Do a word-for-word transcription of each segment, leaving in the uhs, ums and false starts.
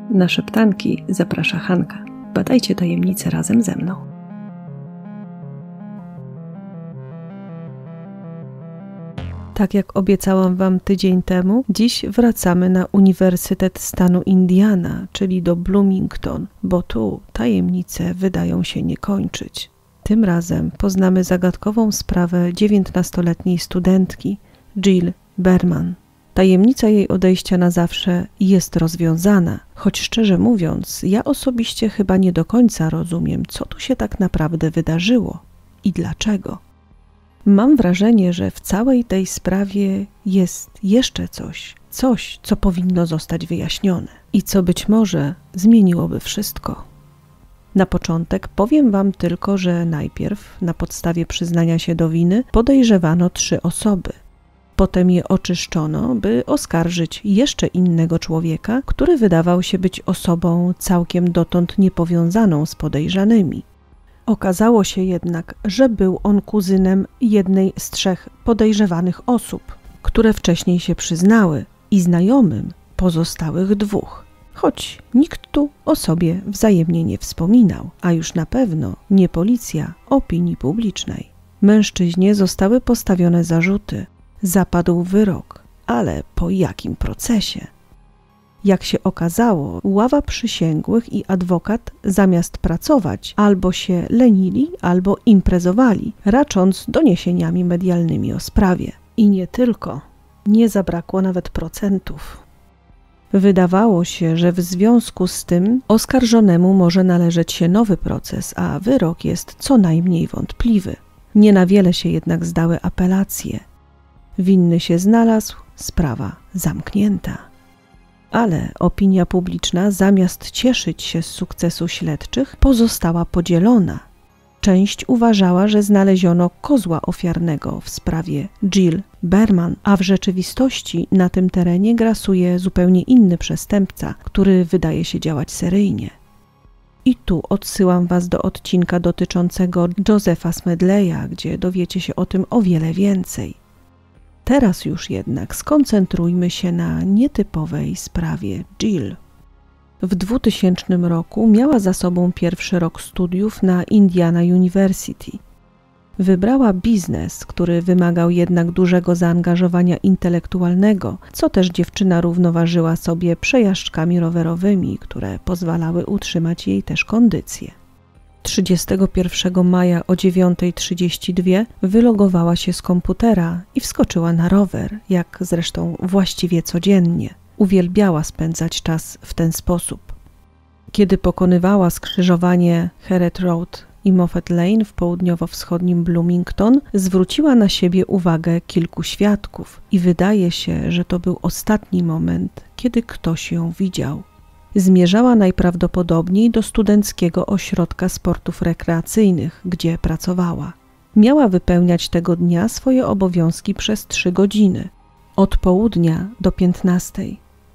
Na szeptanki zaprasza Hanka. Badajcie tajemnice razem ze mną. Tak jak obiecałam Wam tydzień temu, dziś wracamy na Uniwersytet Stanu Indiana, czyli do Bloomington, bo tu tajemnice wydają się nie kończyć. Tym razem poznamy zagadkową sprawę dziewiętnastoletniej studentki Jill Berman. Tajemnica jej odejścia na zawsze jest rozwiązana, choć szczerze mówiąc, ja osobiście chyba nie do końca rozumiem, co tu się tak naprawdę wydarzyło i dlaczego. Mam wrażenie, że w całej tej sprawie jest jeszcze coś, coś, co powinno zostać wyjaśnione i co być może zmieniłoby wszystko. Na początek powiem Wam tylko, że najpierw, na podstawie przyznania się do winy, podejrzewano trzy osoby. Potem je oczyszczono, by oskarżyć jeszcze innego człowieka, który wydawał się być osobą całkiem dotąd niepowiązaną z podejrzanymi. Okazało się jednak, że był on kuzynem jednej z trzech podejrzewanych osób, które wcześniej się przyznały, i znajomym pozostałych dwóch, choć nikt tu o sobie wzajemnie nie wspominał, a już na pewno nie policja opinii publicznej. Mężczyźnie zostały postawione zarzuty, zapadł wyrok, ale po jakim procesie? Jak się okazało, ława przysięgłych i adwokat zamiast pracować albo się lenili, albo imprezowali, racząc doniesieniami medialnymi o sprawie. I nie tylko. Nie zabrakło nawet procentów. Wydawało się, że w związku z tym oskarżonemu może należeć się nowy proces, a wyrok jest co najmniej wątpliwy. Nie na wiele się jednak zdały apelacje. Winny się znalazł, sprawa zamknięta. Ale opinia publiczna, zamiast cieszyć się z sukcesu śledczych, pozostała podzielona. Część uważała, że znaleziono kozła ofiarnego w sprawie Jill Berman, a w rzeczywistości na tym terenie grasuje zupełnie inny przestępca, który wydaje się działać seryjnie. I tu odsyłam Was do odcinka dotyczącego Josepha Smedleya, gdzie dowiecie się o tym o wiele więcej. Teraz już jednak skoncentrujmy się na nietypowej sprawie Jill. W dwutysięcznym roku miała za sobą pierwszy rok studiów na Indiana University. Wybrała biznes, który wymagał jednak dużego zaangażowania intelektualnego, co też dziewczyna równoważyła sobie przejażdżkami rowerowymi, które pozwalały utrzymać jej też kondycję. trzydziestego pierwszego maja o dziewiąta trzydzieści dwa wylogowała się z komputera i wskoczyła na rower, jak zresztą właściwie codziennie. Uwielbiała spędzać czas w ten sposób. Kiedy pokonywała skrzyżowanie Heret Road i Moffett Lane w południowo-wschodnim Bloomington, zwróciła na siebie uwagę kilku świadków i wydaje się, że to był ostatni moment, kiedy ktoś ją widział. Zmierzała najprawdopodobniej do studenckiego ośrodka sportów rekreacyjnych, gdzie pracowała. Miała wypełniać tego dnia swoje obowiązki przez trzy godziny, od południa do piętnastej.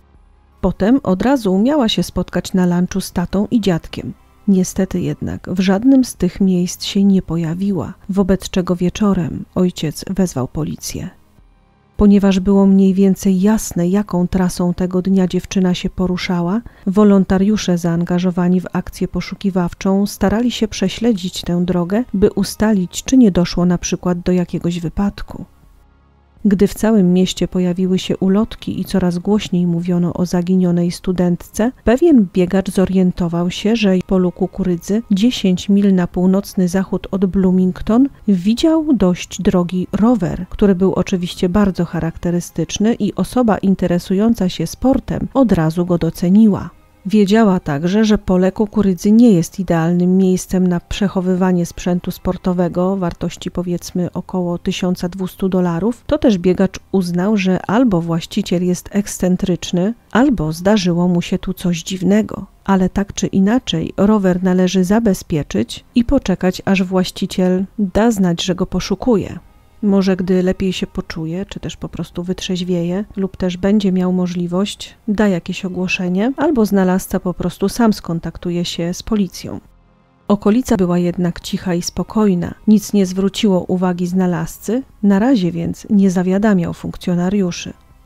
Potem od razu miała się spotkać na lunchu z tatą i dziadkiem. Niestety jednak w żadnym z tych miejsc się nie pojawiła, wobec czego wieczorem ojciec wezwał policję. Ponieważ było mniej więcej jasne, jaką trasą tego dnia dziewczyna się poruszała, wolontariusze zaangażowani w akcję poszukiwawczą starali się prześledzić tę drogę, by ustalić, czy nie doszło na przykład do jakiegoś wypadku. Gdy w całym mieście pojawiły się ulotki i coraz głośniej mówiono o zaginionej studentce, pewien biegacz zorientował się, że w polu kukurydzy dziesięć mil na północny zachód od Bloomington widział dość drogi rower, który był oczywiście bardzo charakterystyczny i osoba interesująca się sportem od razu go doceniła. Wiedziała także, że pole kukurydzy nie jest idealnym miejscem na przechowywanie sprzętu sportowego wartości powiedzmy około tysiąc dwieście dolarów. To też biegacz uznał, że albo właściciel jest ekscentryczny, albo zdarzyło mu się tu coś dziwnego. Ale tak czy inaczej rower należy zabezpieczyć i poczekać, aż właściciel da znać, że go poszukuje. Może gdy lepiej się poczuje, czy też po prostu wytrzeźwieje, lub też będzie miał możliwość, da jakieś ogłoszenie, albo znalazca po prostu sam skontaktuje się z policją. Okolica była jednak cicha i spokojna, nic nie zwróciło uwagi znalazcy, na razie więc nie zawiadamiał funkcjonariuszy.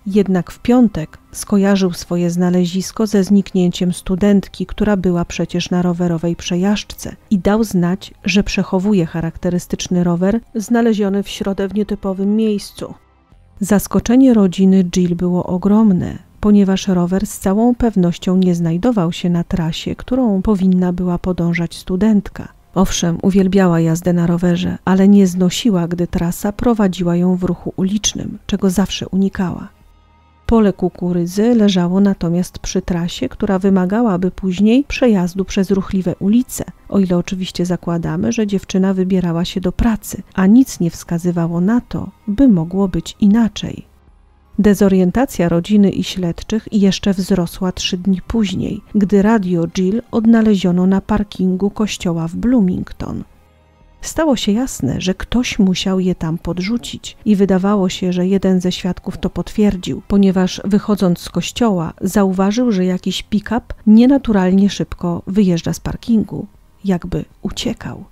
Jednak w piątek skojarzył swoje znalezisko ze zniknięciem studentki, która była przecież na rowerowej przejażdżce i dał znać, że przechowuje charakterystyczny rower znaleziony w środę w nietypowym miejscu. Zaskoczenie rodziny Jill było ogromne, ponieważ rower z całą pewnością nie znajdował się na trasie, którą powinna była podążać studentka. Owszem, uwielbiała jazdę na rowerze, ale nie znosiła, gdy trasa prowadziła ją w ruchu ulicznym, czego zawsze unikała. Pole kukurydzy leżało natomiast przy trasie, która wymagałaby później przejazdu przez ruchliwe ulice, o ile oczywiście zakładamy, że dziewczyna wybierała się do pracy, a nic nie wskazywało na to, by mogło być inaczej. Dezorientacja rodziny i śledczych jeszcze wzrosła trzy dni później, gdy radio Jill odnaleziono na parkingu kościoła w Bloomington. Stało się jasne, że ktoś musiał je tam podrzucić i wydawało się, że jeden ze świadków to potwierdził, ponieważ wychodząc z kościoła zauważył, że jakiś pick-up nienaturalnie szybko wyjeżdża z parkingu, jakby uciekał.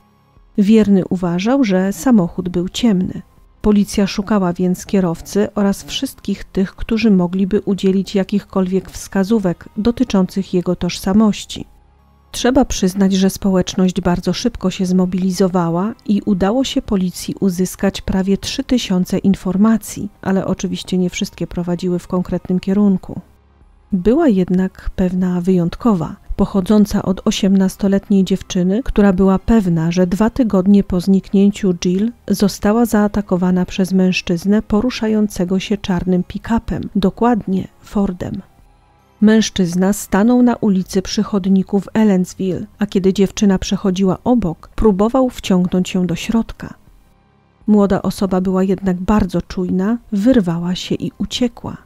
Wierny uważał, że samochód był ciemny. Policja szukała więc kierowcy oraz wszystkich tych, którzy mogliby udzielić jakichkolwiek wskazówek dotyczących jego tożsamości. Trzeba przyznać, że społeczność bardzo szybko się zmobilizowała i udało się policji uzyskać prawie trzy tysiące informacji, ale oczywiście nie wszystkie prowadziły w konkretnym kierunku. Była jednak pewna wyjątkowa, pochodząca od osiemnastoletniej dziewczyny, która była pewna, że dwa tygodnie po zniknięciu Jill została zaatakowana przez mężczyznę poruszającego się czarnym pick-upem, dokładnie Fordem. Mężczyzna stanął na ulicy przy chodniku w Ellenville, a kiedy dziewczyna przechodziła obok, próbował wciągnąć ją do środka. Młoda osoba była jednak bardzo czujna, wyrwała się i uciekła.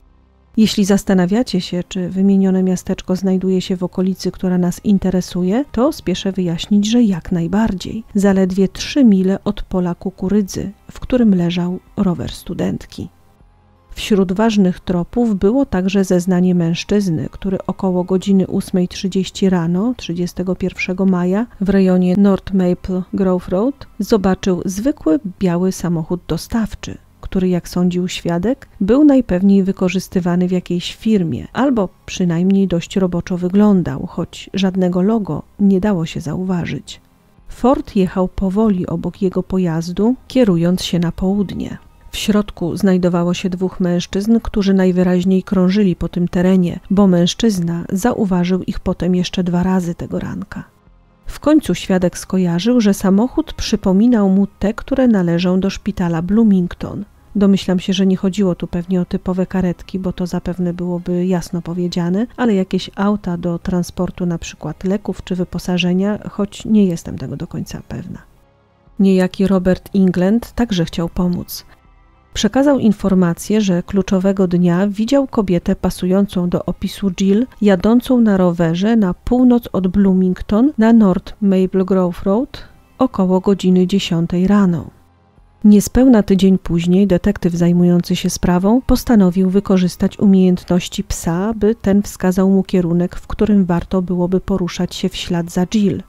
Jeśli zastanawiacie się, czy wymienione miasteczko znajduje się w okolicy, która nas interesuje, to spieszę wyjaśnić, że jak najbardziej. Zaledwie trzy mile od pola kukurydzy, w którym leżał rower studentki. Wśród ważnych tropów było także zeznanie mężczyzny, który około godziny ósmej trzydzieści rano, trzydziestego pierwszego maja, w rejonie North Maple Grove Road zobaczył zwykły biały samochód dostawczy, który, jak sądził świadek, był najpewniej wykorzystywany w jakiejś firmie, albo przynajmniej dość roboczo wyglądał, choć żadnego logo nie dało się zauważyć. Ford jechał powoli obok jego pojazdu, kierując się na południe. W środku znajdowało się dwóch mężczyzn, którzy najwyraźniej krążyli po tym terenie, bo mężczyzna zauważył ich potem jeszcze dwa razy tego ranka. W końcu świadek skojarzył, że samochód przypominał mu te, które należą do szpitala Bloomington. Domyślam się, że nie chodziło tu pewnie o typowe karetki, bo to zapewne byłoby jasno powiedziane, ale jakieś auta do transportu na przykład leków czy wyposażenia, choć nie jestem tego do końca pewna. Niejaki Robert England także chciał pomóc. Przekazał informację, że kluczowego dnia widział kobietę pasującą do opisu Jill, jadącą na rowerze na północ od Bloomington na North Maple Grove Road około godziny dziesiątej rano. Niespełna tydzień później detektyw zajmujący się sprawą postanowił wykorzystać umiejętności psa, by ten wskazał mu kierunek, w którym warto byłoby poruszać się w ślad za Jill.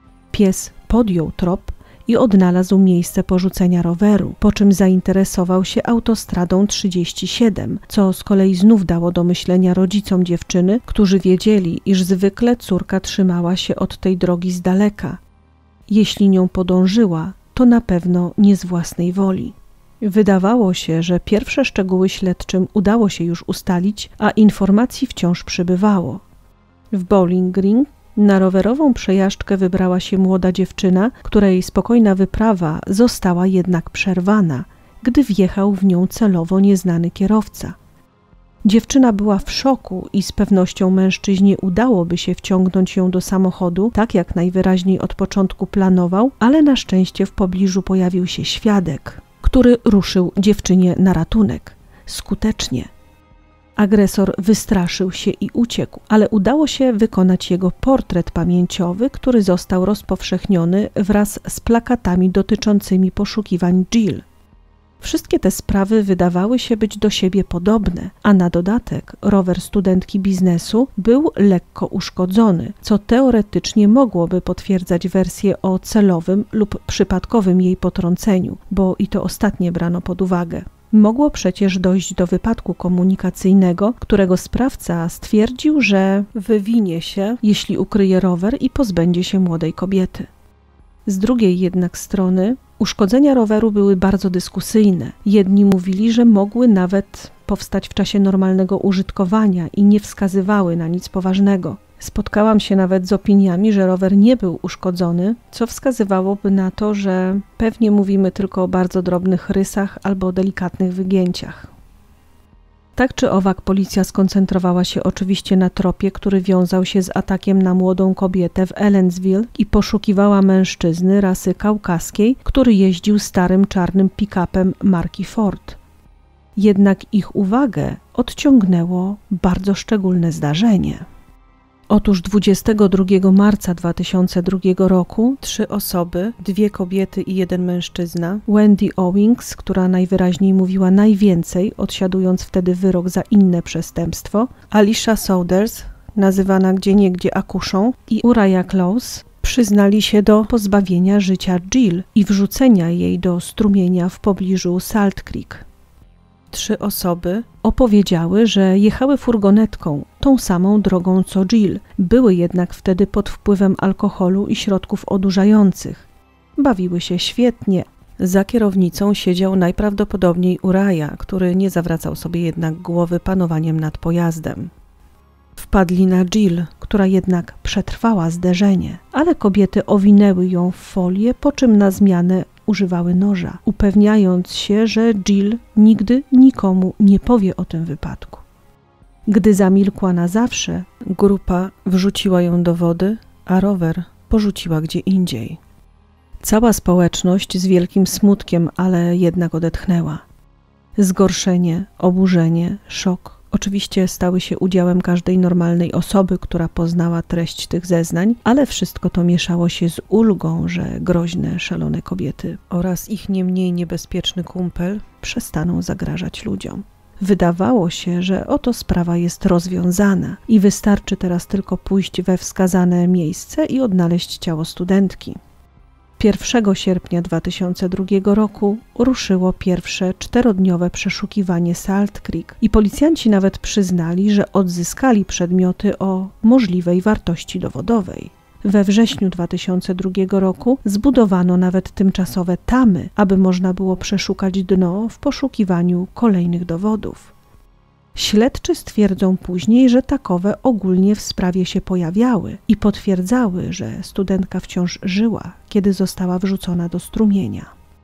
Pies podjął trop i odnalazł miejsce porzucenia roweru, po czym zainteresował się autostradą trzydzieści siedem, co z kolei znów dało do myślenia rodzicom dziewczyny, którzy wiedzieli, iż zwykle córka trzymała się od tej drogi z daleka. Jeśli nią podążyła, to na pewno nie z własnej woli. Wydawało się, że pierwsze szczegóły śledczym udało się już ustalić, a informacji wciąż przybywało. W Bowling Green na rowerową przejażdżkę wybrała się młoda dziewczyna, której spokojna wyprawa została jednak przerwana, gdy wjechał w nią celowo nieznany kierowca. Dziewczyna była w szoku i z pewnością mężczyźnie udałoby się wciągnąć ją do samochodu, tak jak najwyraźniej od początku planował, ale na szczęście w pobliżu pojawił się świadek, który ruszył dziewczynie na ratunek. Skutecznie. Agresor wystraszył się i uciekł, ale udało się wykonać jego portret pamięciowy, który został rozpowszechniony wraz z plakatami dotyczącymi poszukiwań Jill. Wszystkie te sprawy wydawały się być do siebie podobne, a na dodatek rower studentki biznesu był lekko uszkodzony, co teoretycznie mogłoby potwierdzać wersję o celowym lub przypadkowym jej potrąceniu, bo i to ostatnie brano pod uwagę. Mogło przecież dojść do wypadku komunikacyjnego, którego sprawca stwierdził, że wywinie się, jeśli ukryje rower i pozbędzie się młodej kobiety. Z drugiej jednak strony uszkodzenia roweru były bardzo dyskusyjne. Jedni mówili, że mogły nawet powstać w czasie normalnego użytkowania i nie wskazywały na nic poważnego. Spotkałam się nawet z opiniami, że rower nie był uszkodzony, co wskazywałoby na to, że pewnie mówimy tylko o bardzo drobnych rysach albo delikatnych wygięciach. Tak czy owak policja skoncentrowała się oczywiście na tropie, który wiązał się z atakiem na młodą kobietę w Ellenville i poszukiwała mężczyzny rasy kaukaskiej, który jeździł starym czarnym pick-upem marki Ford. Jednak ich uwagę odciągnęło bardzo szczególne zdarzenie. Otóż dwudziestego drugiego marca dwa tysiące drugiego roku trzy osoby, dwie kobiety i jeden mężczyzna, Wendy Owings, która najwyraźniej mówiła najwięcej, odsiadując wtedy wyrok za inne przestępstwo, Alicia Saunders, nazywana gdzieniegdzie Akuszą, i Uriah Close, przyznali się do pozbawienia życia Jill i wrzucenia jej do strumienia w pobliżu Salt Creek. Trzy osoby opowiedziały, że jechały furgonetką tą samą drogą co Jill, były jednak wtedy pod wpływem alkoholu i środków odurzających. Bawiły się świetnie. Za kierownicą siedział najprawdopodobniej Uriah, który nie zawracał sobie jednak głowy panowaniem nad pojazdem. Wpadli na Jill, która jednak przetrwała zderzenie, ale kobiety owinęły ją w folię, po czym na zmianę używały noża, upewniając się, że Jill nigdy nikomu nie powie o tym wypadku. Gdy zamilkła na zawsze, grupa wrzuciła ją do wody, a rower porzuciła gdzie indziej. Cała społeczność z wielkim smutkiem, ale jednak odetchnęła. Zgorszenie, oburzenie, szok oczywiście stały się udziałem każdej normalnej osoby, która poznała treść tych zeznań, ale wszystko to mieszało się z ulgą, że groźne, szalone kobiety oraz ich nie mniej niebezpieczny kumpel przestaną zagrażać ludziom. Wydawało się, że oto sprawa jest rozwiązana i wystarczy teraz tylko pójść we wskazane miejsce i odnaleźć ciało studentki. pierwszego sierpnia dwa tysiące drugiego roku ruszyło pierwsze czterodniowe przeszukiwanie Salt Creek i policjanci nawet przyznali, że odzyskali przedmioty o możliwej wartości dowodowej. We wrześniu dwa tysiące drugiego roku zbudowano nawet tymczasowe tamy, aby można było przeszukać dno w poszukiwaniu kolejnych dowodów. Śledczy stwierdzą później, że takowe ogólnie w sprawie się pojawiały i potwierdzały, że studentka wciąż żyła, kiedy została wrzucona do strumienia.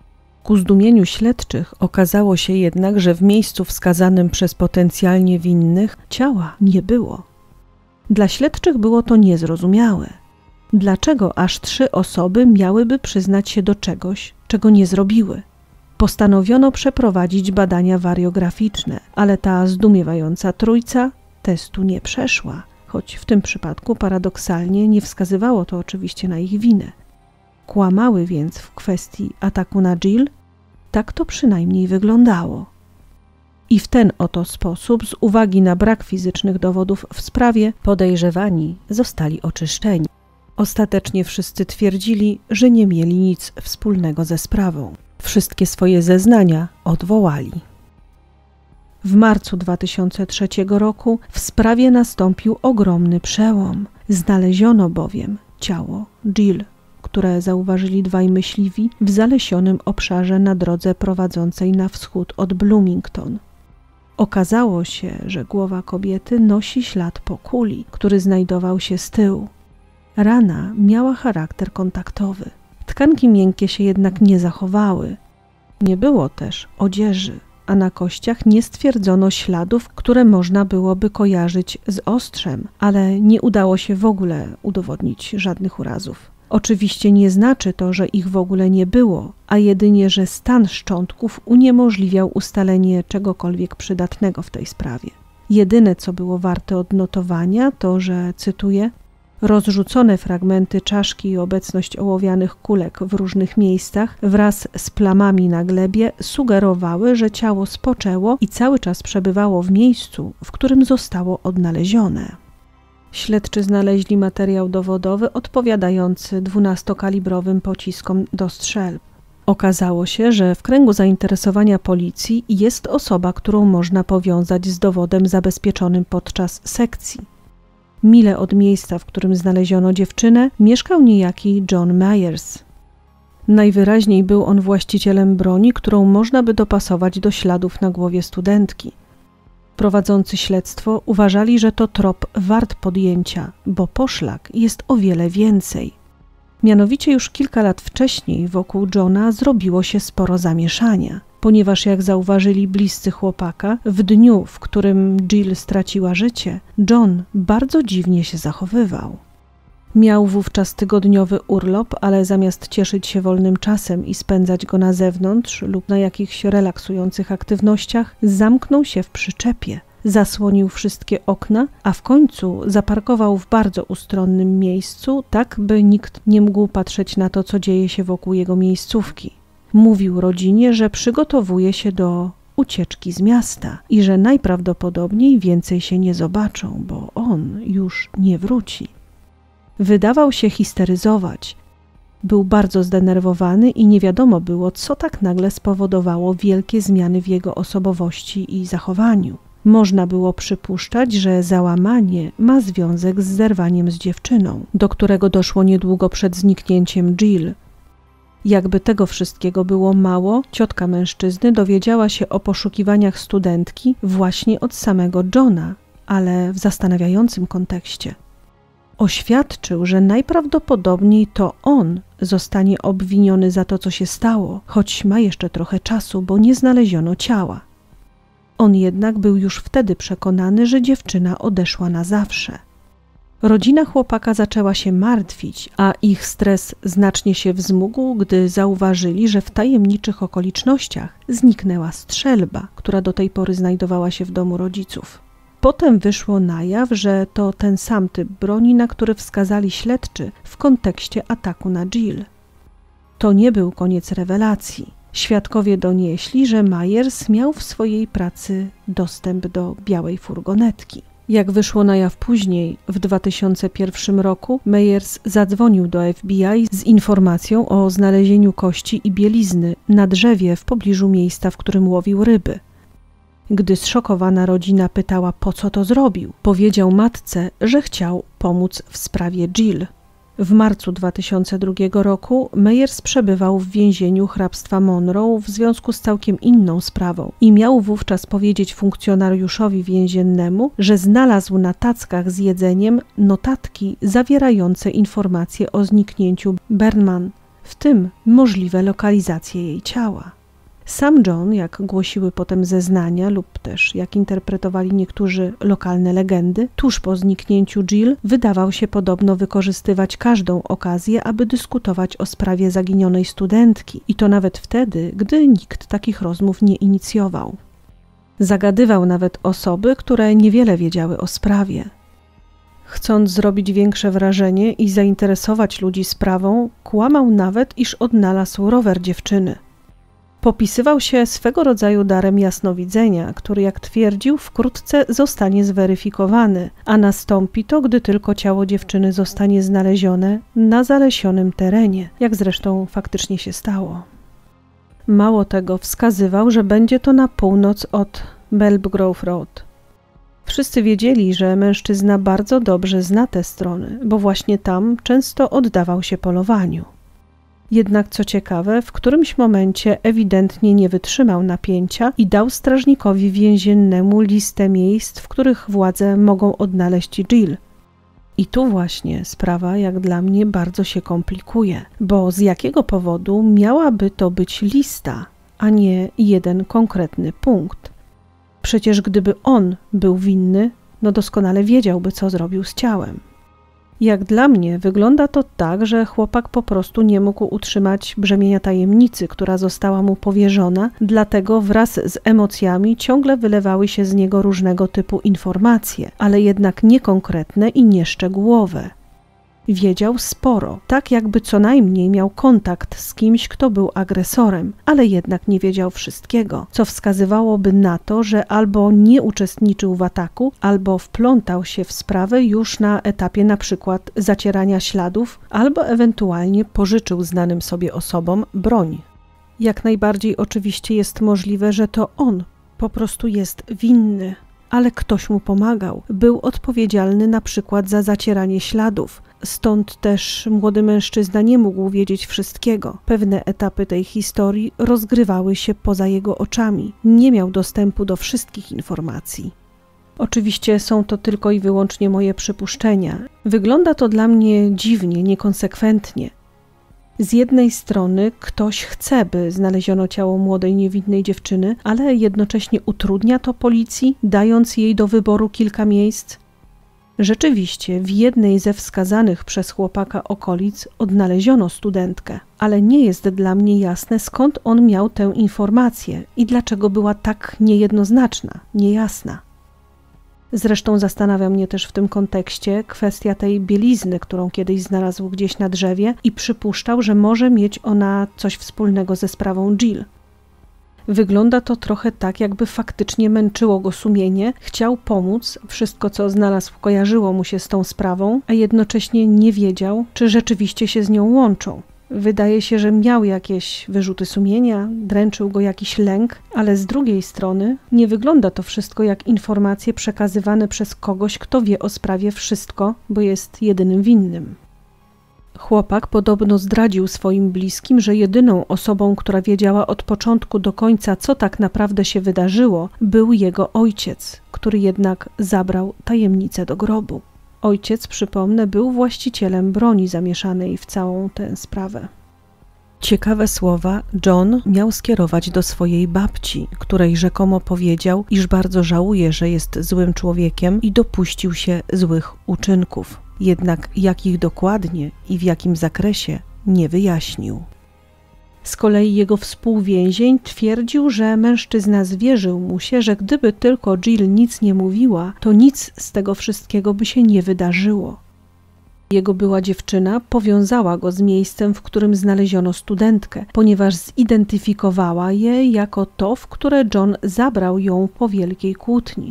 Ku zdumieniu śledczych okazało się jednak, że w miejscu wskazanym przez potencjalnie winnych ciała nie było. Dla śledczych było to niezrozumiałe. Dlaczego aż trzy osoby miałyby przyznać się do czegoś, czego nie zrobiły? Postanowiono przeprowadzić badania wariograficzne, ale ta zdumiewająca trójca testu nie przeszła, choć w tym przypadku paradoksalnie nie wskazywało to oczywiście na ich winę. Kłamały więc w kwestii ataku na Jill? Tak to przynajmniej wyglądało. I w ten oto sposób, z uwagi na brak fizycznych dowodów w sprawie, podejrzewani zostali oczyszczeni. Ostatecznie wszyscy twierdzili, że nie mieli nic wspólnego ze sprawą. Wszystkie swoje zeznania odwołali. W marcu dwa tysiące trzeciego roku w sprawie nastąpił ogromny przełom. Znaleziono bowiem ciało Jill, które zauważyli dwaj myśliwi w zalesionym obszarze na drodze prowadzącej na wschód od Bloomington. Okazało się, że głowa kobiety nosi ślad po kuli, który znajdował się z tyłu. Rana miała charakter kontaktowy. Tkanki miękkie się jednak nie zachowały. Nie było też odzieży, a na kościach nie stwierdzono śladów, które można byłoby kojarzyć z ostrzem, ale nie udało się w ogóle udowodnić żadnych urazów. Oczywiście nie znaczy to, że ich w ogóle nie było, a jedynie, że stan szczątków uniemożliwiał ustalenie czegokolwiek przydatnego w tej sprawie. Jedyne, co było warte odnotowania, to, że, cytuję, rozrzucone fragmenty czaszki i obecność ołowianych kulek w różnych miejscach wraz z plamami na glebie sugerowały, że ciało spoczęło i cały czas przebywało w miejscu, w którym zostało odnalezione. Śledczy znaleźli materiał dowodowy odpowiadający dwunastokalibrowym pociskom do strzelb. Okazało się, że w kręgu zainteresowania policji jest osoba, którą można powiązać z dowodem zabezpieczonym podczas sekcji. Mile od miejsca, w którym znaleziono dziewczynę, mieszkał niejaki John Myers. Najwyraźniej był on właścicielem broni, którą można by dopasować do śladów na głowie studentki. Prowadzący śledztwo uważali, że to trop wart podjęcia, bo poszlak jest o wiele więcej. Mianowicie już kilka lat wcześniej wokół Johna zrobiło się sporo zamieszania, ponieważ jak zauważyli bliscy chłopaka, w dniu, w którym Jill straciła życie, John bardzo dziwnie się zachowywał. Miał wówczas tygodniowy urlop, ale zamiast cieszyć się wolnym czasem i spędzać go na zewnątrz lub na jakichś relaksujących aktywnościach, zamknął się w przyczepie, zasłonił wszystkie okna, a w końcu zaparkował w bardzo ustronnym miejscu, tak by nikt nie mógł patrzeć na to, co dzieje się wokół jego miejscówki. Mówił rodzinie, że przygotowuje się do ucieczki z miasta i że najprawdopodobniej więcej się nie zobaczą, bo on już nie wróci. Wydawał się histeryzować. Był bardzo zdenerwowany i nie wiadomo było, co tak nagle spowodowało wielkie zmiany w jego osobowości i zachowaniu. Można było przypuszczać, że załamanie ma związek z zerwaniem z dziewczyną, do którego doszło niedługo przed zniknięciem Jill. Jakby tego wszystkiego było mało, ciotka mężczyzny dowiedziała się o poszukiwaniach studentki właśnie od samego Johna, ale w zastanawiającym kontekście. Oświadczył, że najprawdopodobniej to on zostanie obwiniony za to, co się stało, choć ma jeszcze trochę czasu, bo nie znaleziono ciała. On jednak był już wtedy przekonany, że dziewczyna odeszła na zawsze. Rodzina chłopaka zaczęła się martwić, a ich stres znacznie się wzmógł, gdy zauważyli, że w tajemniczych okolicznościach zniknęła strzelba, która do tej pory znajdowała się w domu rodziców. Potem wyszło na jaw, że to ten sam typ broni, na który wskazali śledczy w kontekście ataku na Jill. To nie był koniec rewelacji. Świadkowie donieśli, że Myers miał w swojej pracy dostęp do białej furgonetki. Jak wyszło na jaw później, w dwa tysiące pierwszym roku, Myers zadzwonił do F B I z informacją o znalezieniu kości i bielizny na drzewie w pobliżu miejsca, w którym łowił ryby. Gdy zszokowana rodzina pytała, po co to zrobił, powiedział matce, że chciał pomóc w sprawie Jill. W marcu dwa tysiące drugiego roku Myers przebywał w więzieniu hrabstwa Monroe w związku z całkiem inną sprawą i miał wówczas powiedzieć funkcjonariuszowi więziennemu, że znalazł na tackach z jedzeniem notatki zawierające informacje o zniknięciu Burnham, w tym możliwe lokalizacje jej ciała. Sam John, jak głosiły potem zeznania lub też jak interpretowali niektórzy lokalne legendy, tuż po zniknięciu Jill wydawał się podobno wykorzystywać każdą okazję, aby dyskutować o sprawie zaginionej studentki i to nawet wtedy, gdy nikt takich rozmów nie inicjował. Zagadywał nawet osoby, które niewiele wiedziały o sprawie. Chcąc zrobić większe wrażenie i zainteresować ludzi sprawą, kłamał nawet, iż odnalazł rower dziewczyny. Popisywał się swego rodzaju darem jasnowidzenia, który, jak twierdził, wkrótce zostanie zweryfikowany, a nastąpi to, gdy tylko ciało dziewczyny zostanie znalezione na zalesionym terenie, jak zresztą faktycznie się stało. Mało tego, wskazywał, że będzie to na północ od Belgrove Road. Wszyscy wiedzieli, że mężczyzna bardzo dobrze zna te strony, bo właśnie tam często oddawał się polowaniu. Jednak co ciekawe, w którymś momencie ewidentnie nie wytrzymał napięcia i dał strażnikowi więziennemu listę miejsc, w których władze mogą odnaleźć Jill. I tu właśnie sprawa, jak dla mnie, bardzo się komplikuje, bo z jakiego powodu miałaby to być lista, a nie jeden konkretny punkt? Przecież gdyby on był winny, no doskonale wiedziałby, co zrobił z ciałem. Jak dla mnie wygląda to tak, że chłopak po prostu nie mógł utrzymać brzemienia tajemnicy, która została mu powierzona, dlatego wraz z emocjami ciągle wylewały się z niego różnego typu informacje, ale jednak niekonkretne i nieszczegółowe. Wiedział sporo, tak jakby co najmniej miał kontakt z kimś, kto był agresorem, ale jednak nie wiedział wszystkiego, co wskazywałoby na to, że albo nie uczestniczył w ataku, albo wplątał się w sprawę już na etapie na przykład zacierania śladów, albo ewentualnie pożyczył znanym sobie osobom broń. Jak najbardziej oczywiście jest możliwe, że to on po prostu jest winny, ale ktoś mu pomagał. Był odpowiedzialny na przykład za zacieranie śladów. Stąd też młody mężczyzna nie mógł wiedzieć wszystkiego. Pewne etapy tej historii rozgrywały się poza jego oczami. Nie miał dostępu do wszystkich informacji. Oczywiście są to tylko i wyłącznie moje przypuszczenia. Wygląda to dla mnie dziwnie, niekonsekwentnie. Z jednej strony ktoś chce, by znaleziono ciało młodej, niewinnej dziewczyny, ale jednocześnie utrudnia to policji, dając jej do wyboru kilka miejsc. Rzeczywiście, w jednej ze wskazanych przez chłopaka okolic odnaleziono studentkę, ale nie jest dla mnie jasne, skąd on miał tę informację i dlaczego była tak niejednoznaczna, niejasna. Zresztą zastanawia mnie też w tym kontekście kwestia tej bielizny, którą kiedyś znalazł gdzieś na drzewie i przypuszczał, że może mieć ona coś wspólnego ze sprawą Jill. Wygląda to trochę tak, jakby faktycznie męczyło go sumienie, chciał pomóc, wszystko co znalazł kojarzyło mu się z tą sprawą, a jednocześnie nie wiedział, czy rzeczywiście się z nią łączą. Wydaje się, że miał jakieś wyrzuty sumienia, dręczył go jakiś lęk, ale z drugiej strony nie wygląda to wszystko jak informacje przekazywane przez kogoś, kto wie o sprawie wszystko, bo jest jedynym winnym. Chłopak podobno zdradził swoim bliskim, że jedyną osobą, która wiedziała od początku do końca, co tak naprawdę się wydarzyło, był jego ojciec, który jednak zabrał tajemnicę do grobu. Ojciec, przypomnę, był właścicielem broni zamieszanej w całą tę sprawę. Ciekawe słowa John miał skierować do swojej babci, której rzekomo powiedział, iż bardzo żałuje, że jest złym człowiekiem i dopuścił się złych uczynków. Jednak jakich dokładnie i w jakim zakresie nie wyjaśnił. Z kolei jego współwięzień twierdził, że mężczyzna zwierzył mu się, że gdyby tylko Jill nic nie mówiła, to nic z tego wszystkiego by się nie wydarzyło. Jego była dziewczyna powiązała go z miejscem, w którym znaleziono studentkę, ponieważ zidentyfikowała je jako to, w które John zabrał ją po wielkiej kłótni.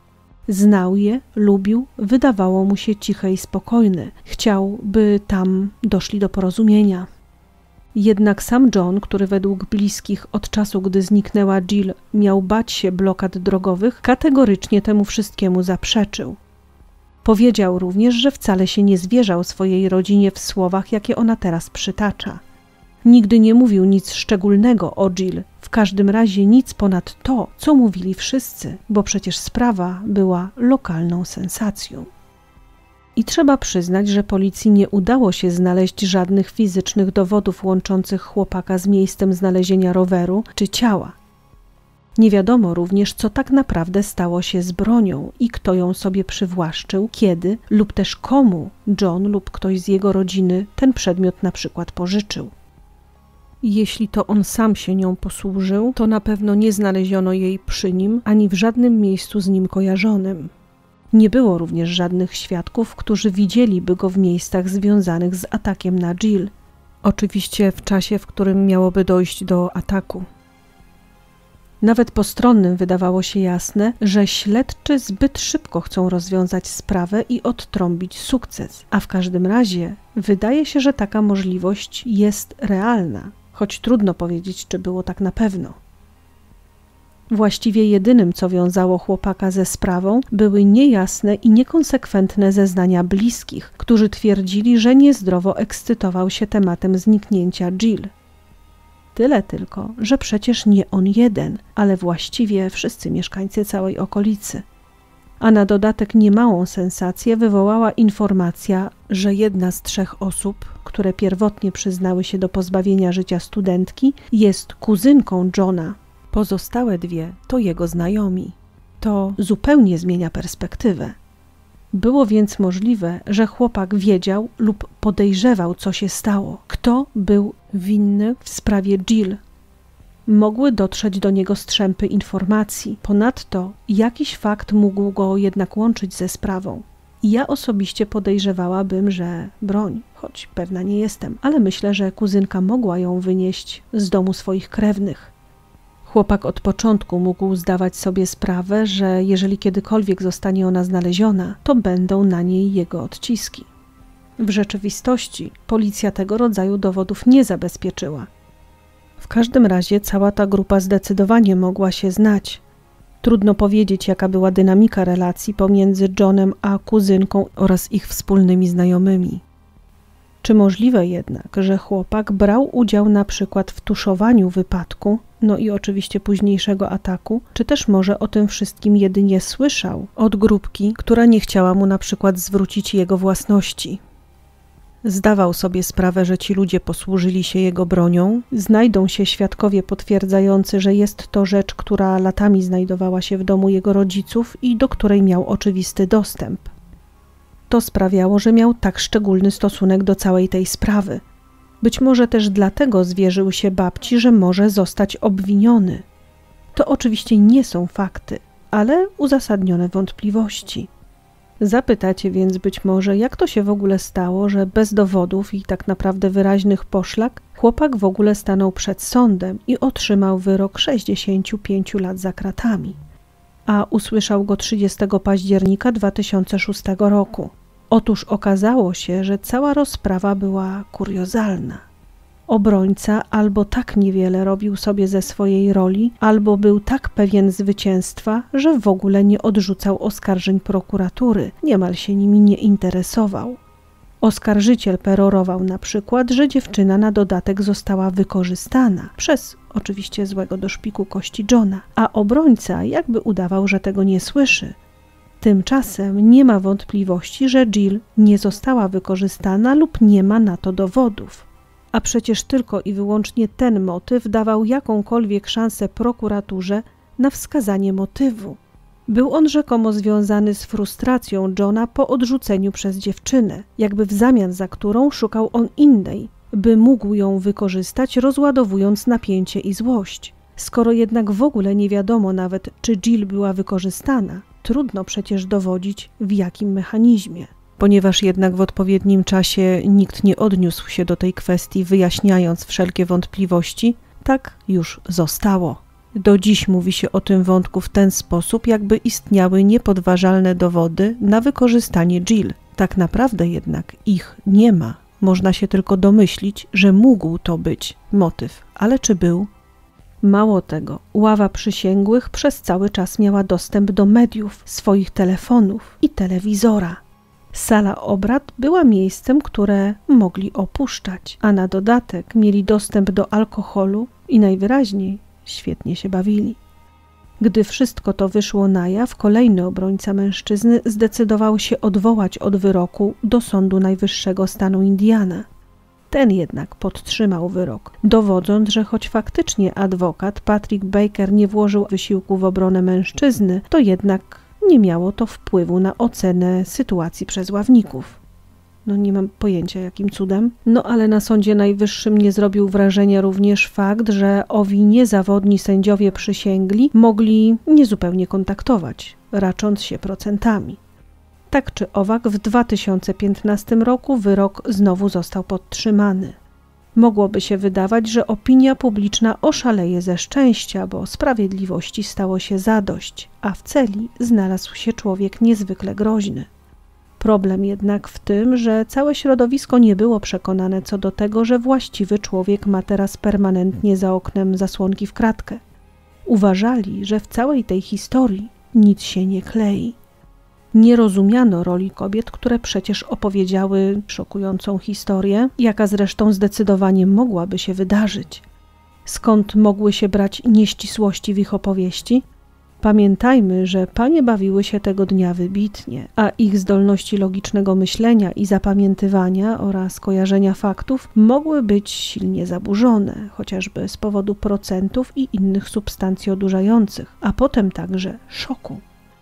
Znał je, lubił, wydawało mu się ciche i spokojne. Chciał, by tam doszli do porozumienia. Jednak sam John, który według bliskich od czasu, gdy zniknęła Jill, miał bać się blokad drogowych, kategorycznie temu wszystkiemu zaprzeczył. Powiedział również, że wcale się nie zwierzał swojej rodzinie w słowach, jakie ona teraz przytacza. Nigdy nie mówił nic szczególnego o Jill, w każdym razie nic ponad to, co mówili wszyscy, bo przecież sprawa była lokalną sensacją. I trzeba przyznać, że policji nie udało się znaleźć żadnych fizycznych dowodów łączących chłopaka z miejscem znalezienia roweru czy ciała. Nie wiadomo również, co tak naprawdę stało się z bronią i kto ją sobie przywłaszczył, kiedy lub też komu John lub ktoś z jego rodziny ten przedmiot na przykład pożyczył. Jeśli to on sam się nią posłużył, to na pewno nie znaleziono jej przy nim ani w żadnym miejscu z nim kojarzonym. Nie było również żadnych świadków, którzy widzieliby go w miejscach związanych z atakiem na Jill. Oczywiście w czasie, w którym miałoby dojść do ataku. Nawet postronnym wydawało się jasne, że śledczy zbyt szybko chcą rozwiązać sprawę i odtrąbić sukces, a w każdym razie wydaje się, że taka możliwość jest realna, choć trudno powiedzieć, czy było tak na pewno. Właściwie jedynym, co wiązało chłopaka ze sprawą, były niejasne i niekonsekwentne zeznania bliskich, którzy twierdzili, że niezdrowo ekscytował się tematem zniknięcia Jill. Tyle tylko, że przecież nie on jeden, ale właściwie wszyscy mieszkańcy całej okolicy. A na dodatek niemałą sensację wywołała informacja, że jedna z trzech osób, które pierwotnie przyznały się do pozbawienia życia studentki, jest kuzynką Johna. Pozostałe dwie to jego znajomi. To zupełnie zmienia perspektywę. Było więc możliwe, że chłopak wiedział lub podejrzewał, co się stało, kto był winny w sprawie Jill. Mogły dotrzeć do niego strzępy informacji. Ponadto jakiś fakt mógł go jednak łączyć ze sprawą. Ja osobiście podejrzewałabym, że broń, choć pewna nie jestem, ale myślę, że kuzynka mogła ją wynieść z domu swoich krewnych. Chłopak od początku mógł zdawać sobie sprawę, że jeżeli kiedykolwiek zostanie ona znaleziona, to będą na niej jego odciski. W rzeczywistości policja tego rodzaju dowodów nie zabezpieczyła. W każdym razie cała ta grupa zdecydowanie mogła się znać. Trudno powiedzieć, jaka była dynamika relacji pomiędzy Johnem a kuzynką oraz ich wspólnymi znajomymi. Czy możliwe jednak, że chłopak brał udział na przykład w tuszowaniu wypadku, no i oczywiście późniejszego ataku, czy też może o tym wszystkim jedynie słyszał od grupki, która nie chciała mu na przykład zwrócić jego własności? Zdawał sobie sprawę, że ci ludzie posłużyli się jego bronią, znajdą się świadkowie potwierdzający, że jest to rzecz, która latami znajdowała się w domu jego rodziców i do której miał oczywisty dostęp. To sprawiało, że miał tak szczególny stosunek do całej tej sprawy. Być może też dlatego zwierzył się babci, że może zostać obwiniony. To oczywiście nie są fakty, ale uzasadnione wątpliwości. Zapytacie więc być może, jak to się w ogóle stało, że bez dowodów i tak naprawdę wyraźnych poszlak chłopak w ogóle stanął przed sądem i otrzymał wyrok sześćdziesięciu pięciu lat za kratami, a usłyszał go trzydziestego października dwa tysiące szóstego roku. Otóż okazało się, że cała rozprawa była kuriozalna. Obrońca albo tak niewiele robił sobie ze swojej roli, albo był tak pewien zwycięstwa, że w ogóle nie odrzucał oskarżeń prokuratury, niemal się nimi nie interesował. Oskarżyciel perorował na przykład, że dziewczyna na dodatek została wykorzystana przez oczywiście złego do szpiku kości Johna, a obrońca jakby udawał, że tego nie słyszy. Tymczasem nie ma wątpliwości, że Jill nie została wykorzystana lub nie ma na to dowodów. A przecież tylko i wyłącznie ten motyw dawał jakąkolwiek szansę prokuraturze na wskazanie motywu. Był on rzekomo związany z frustracją Johna po odrzuceniu przez dziewczynę, jakby w zamian za którą szukał on innej, by mógł ją wykorzystać, rozładowując napięcie i złość. Skoro jednak w ogóle nie wiadomo nawet, czy Jill była wykorzystana, trudno przecież dowodzić, w jakim mechanizmie. Ponieważ jednak w odpowiednim czasie nikt nie odniósł się do tej kwestii, wyjaśniając wszelkie wątpliwości, tak już zostało. Do dziś mówi się o tym wątku w ten sposób, jakby istniały niepodważalne dowody na wykorzystanie Jill. Tak naprawdę jednak ich nie ma. Można się tylko domyślić, że mógł to być motyw, ale czy był? Mało tego, ława przysięgłych przez cały czas miała dostęp do mediów, swoich telefonów i telewizora. Sala obrad była miejscem, które mogli opuszczać, a na dodatek mieli dostęp do alkoholu i najwyraźniej świetnie się bawili. Gdy wszystko to wyszło na jaw, kolejny obrońca mężczyzny zdecydował się odwołać od wyroku do Sądu Najwyższego stanu Indiana. Ten jednak podtrzymał wyrok, dowodząc, że choć faktycznie adwokat Patrick Baker nie włożył wysiłku w obronę mężczyzny, to jednak nie miało to wpływu na ocenę sytuacji przez ławników. No nie mam pojęcia, jakim cudem. No ale na Sądzie Najwyższym nie zrobił wrażenia również fakt, że owi niezawodni sędziowie przysięgli mogli niezupełnie kontaktować, racząc się procentami. Tak czy owak w dwa tysiące piętnastym roku wyrok znowu został podtrzymany. Mogłoby się wydawać, że opinia publiczna oszaleje ze szczęścia, bo sprawiedliwości stało się zadość, a w celi znalazł się człowiek niezwykle groźny. Problem jednak w tym, że całe środowisko nie było przekonane co do tego, że właściwy człowiek ma teraz permanentnie za oknem zasłonki w kratkę. Uważali, że w całej tej historii nic się nie klei. Nie rozumiano roli kobiet, które przecież opowiedziały szokującą historię, jaka zresztą zdecydowanie mogłaby się wydarzyć. Skąd mogły się brać nieścisłości w ich opowieści? Pamiętajmy, że panie bawiły się tego dnia wybitnie, a ich zdolności logicznego myślenia i zapamiętywania oraz kojarzenia faktów mogły być silnie zaburzone, chociażby z powodu procentów i innych substancji odurzających, a potem także szoku.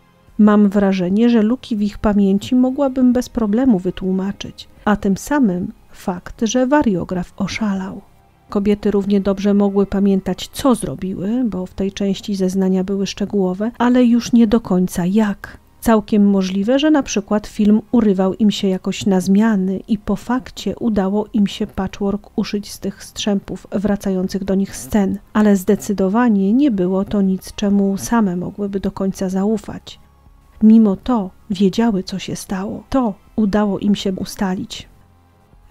Mam wrażenie, że luki w ich pamięci mogłabym bez problemu wytłumaczyć, a tym samym fakt, że wariograf oszalał. Kobiety równie dobrze mogły pamiętać, co zrobiły, bo w tej części zeznania były szczegółowe, ale już nie do końca jak. Całkiem możliwe, że na przykład film urywał im się jakoś na zmiany i po fakcie udało im się patchwork uszyć z tych strzępów wracających do nich scen, ale zdecydowanie nie było to nic, czemu same mogłyby do końca zaufać. Mimo to wiedziały, co się stało. To udało im się ustalić.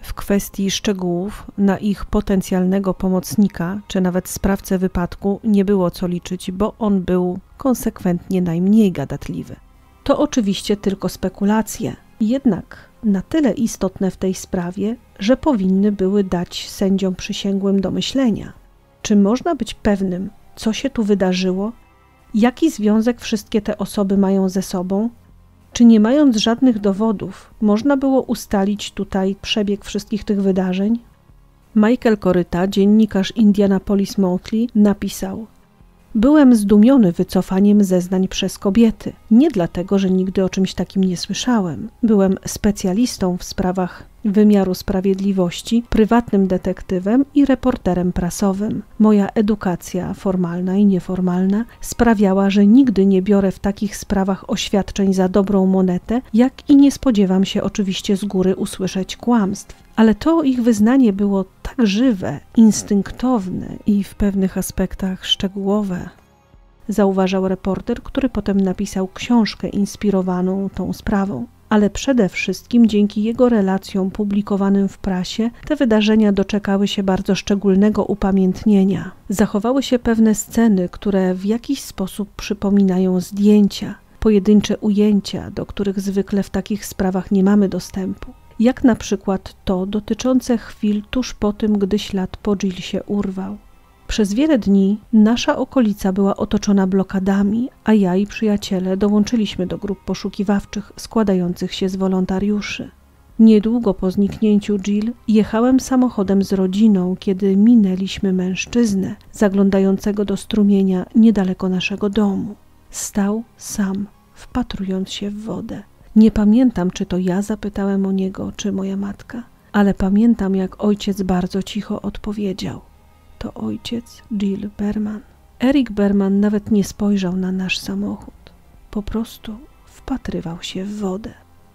W kwestii szczegółów na ich potencjalnego pomocnika, czy nawet sprawcę wypadku nie było co liczyć, bo on był konsekwentnie najmniej gadatliwy. To oczywiście tylko spekulacje, jednak na tyle istotne w tej sprawie, że powinny były dać sędziom przysięgłym do myślenia. Czy można być pewnym, co się tu wydarzyło? Jaki związek wszystkie te osoby mają ze sobą? Czy nie mając żadnych dowodów, można było ustalić tutaj przebieg wszystkich tych wydarzeń? Michael Koryta, dziennikarz Indianapolis Monthly, napisał: Byłem zdumiony wycofaniem zeznań przez kobiety. Nie dlatego, że nigdy o czymś takim nie słyszałem. Byłem specjalistą w sprawach wymiaru sprawiedliwości, prywatnym detektywem i reporterem prasowym. Moja edukacja, formalna i nieformalna, sprawiała, że nigdy nie biorę w takich sprawach oświadczeń za dobrą monetę, jak i nie spodziewam się oczywiście z góry usłyszeć kłamstw. Ale to ich wyznanie było tak żywe, instynktowne i w pewnych aspektach szczegółowe, zauważał reporter, który potem napisał książkę inspirowaną tą sprawą. Ale przede wszystkim dzięki jego relacjom publikowanym w prasie te wydarzenia doczekały się bardzo szczególnego upamiętnienia. Zachowały się pewne sceny, które w jakiś sposób przypominają zdjęcia, pojedyncze ujęcia, do których zwykle w takich sprawach nie mamy dostępu. Jak na przykład to dotyczące chwil tuż po tym, gdy ślad po Jill się urwał. Przez wiele dni nasza okolica była otoczona blokadami, a ja i przyjaciele dołączyliśmy do grup poszukiwawczych składających się z wolontariuszy. Niedługo po zniknięciu Jill jechałem samochodem z rodziną, kiedy minęliśmy mężczyznę zaglądającego do strumienia niedaleko naszego domu. Stał sam, wpatrując się w wodę. Nie pamiętam, czy to ja zapytałem o niego, czy moja matka, ale pamiętam, jak ojciec bardzo cicho odpowiedział: to ojciec Jill Berman. Eric Berman nawet nie spojrzał na nasz samochód. Po prostu wpatrywał się w wodę.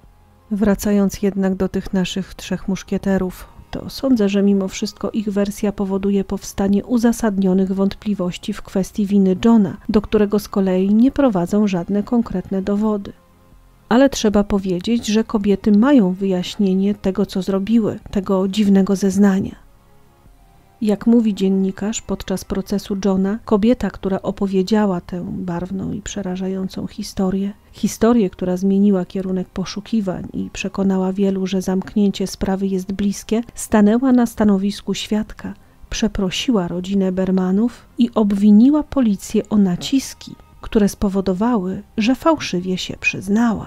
Wracając jednak do tych naszych trzech muszkieterów, to sądzę, że mimo wszystko ich wersja powoduje powstanie uzasadnionych wątpliwości w kwestii winy Johna, do którego z kolei nie prowadzą żadne konkretne dowody. Ale trzeba powiedzieć, że kobiety mają wyjaśnienie tego, co zrobiły, tego dziwnego zeznania. Jak mówi dziennikarz podczas procesu Johna, kobieta, która opowiedziała tę barwną i przerażającą historię, historię, która zmieniła kierunek poszukiwań i przekonała wielu, że zamknięcie sprawy jest bliskie, stanęła na stanowisku świadka, przeprosiła rodzinę Bermanów i obwiniła policję o naciski, które spowodowały, że fałszywie się przyznała.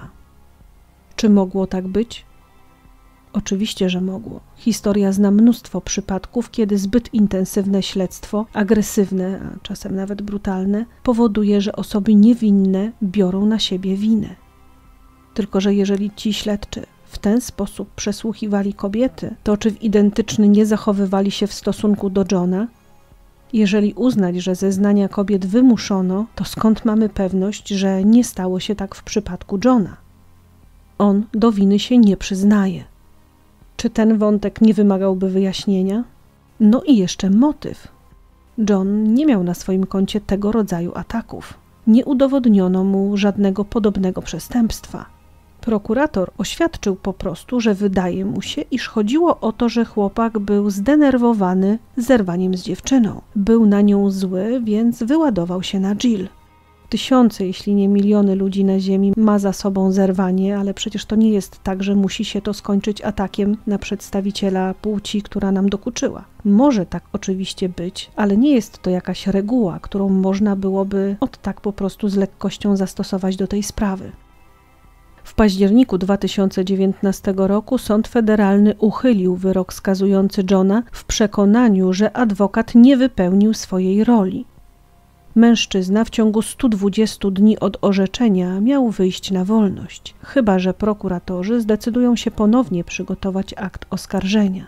Czy mogło tak być? Oczywiście, że mogło. Historia zna mnóstwo przypadków, kiedy zbyt intensywne śledztwo, agresywne, a czasem nawet brutalne, powoduje, że osoby niewinne biorą na siebie winę. Tylko że jeżeli ci śledczy w ten sposób przesłuchiwali kobiety, to czy w identyczny nie zachowywali się w stosunku do Johna? Jeżeli uznać, że zeznania kobiet wymuszono, to skąd mamy pewność, że nie stało się tak w przypadku Johna? On do winy się nie przyznaje. Czy ten wątek nie wymagałby wyjaśnienia? No i jeszcze motyw. John nie miał na swoim koncie tego rodzaju ataków. Nie udowodniono mu żadnego podobnego przestępstwa. Prokurator oświadczył po prostu, że wydaje mu się, iż chodziło o to, że chłopak był zdenerwowany zerwaniem z dziewczyną. Był na nią zły, więc wyładował się na Jill. Tysiące, jeśli nie miliony ludzi na ziemi ma za sobą zerwanie, ale przecież to nie jest tak, że musi się to skończyć atakiem na przedstawiciela płci, która nam dokuczyła. Może tak oczywiście być, ale nie jest to jakaś reguła, którą można byłoby od tak po prostu z lekkością zastosować do tej sprawy. W październiku dwa tysiące dziewiętnastego roku sąd federalny uchylił wyrok skazujący Johna w przekonaniu, że adwokat nie wypełnił swojej roli. Mężczyzna w ciągu stu dwudziestu dni od orzeczenia miał wyjść na wolność, chyba że prokuratorzy zdecydują się ponownie przygotować akt oskarżenia.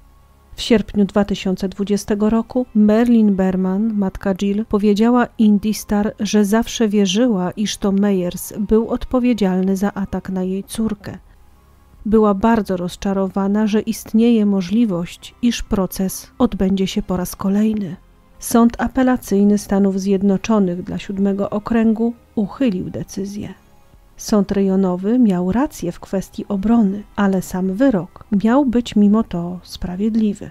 W sierpniu dwa tysiące dwudziestego roku Marilyn Berman, matka Jill, powiedziała Indy Star, że zawsze wierzyła, iż to Meyers był odpowiedzialny za atak na jej córkę. Była bardzo rozczarowana, że istnieje możliwość, iż proces odbędzie się po raz kolejny. Sąd Apelacyjny Stanów Zjednoczonych dla siódmego Okręgu uchylił decyzję. Sąd rejonowy miał rację w kwestii obrony, ale sam wyrok miał być mimo to sprawiedliwy.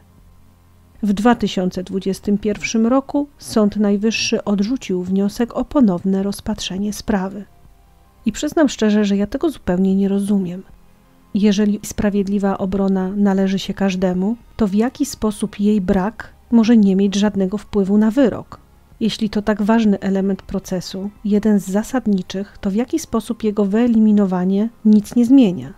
W dwa tysiące dwudziestym pierwszym roku Sąd Najwyższy odrzucił wniosek o ponowne rozpatrzenie sprawy. I przyznam szczerze, że ja tego zupełnie nie rozumiem. Jeżeli sprawiedliwa obrona należy się każdemu, to w jaki sposób jej brak może nie mieć żadnego wpływu na wyrok? Jeśli to tak ważny element procesu, jeden z zasadniczych, to w jaki sposób jego wyeliminowanie nic nie zmienia?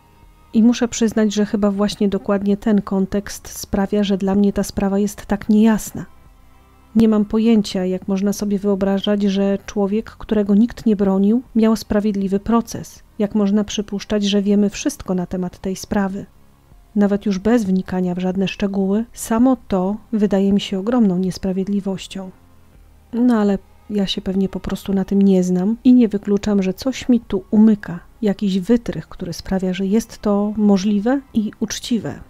I muszę przyznać, że chyba właśnie dokładnie ten kontekst sprawia, że dla mnie ta sprawa jest tak niejasna. Nie mam pojęcia, jak można sobie wyobrażać, że człowiek, którego nikt nie bronił, miał sprawiedliwy proces. Jak można przypuszczać, że wiemy wszystko na temat tej sprawy. Nawet już bez wnikania w żadne szczegóły, samo to wydaje mi się ogromną niesprawiedliwością. No ale ja się pewnie po prostu na tym nie znam i nie wykluczam, że coś mi tu umyka, jakiś wytrych, który sprawia, że jest to możliwe i uczciwe.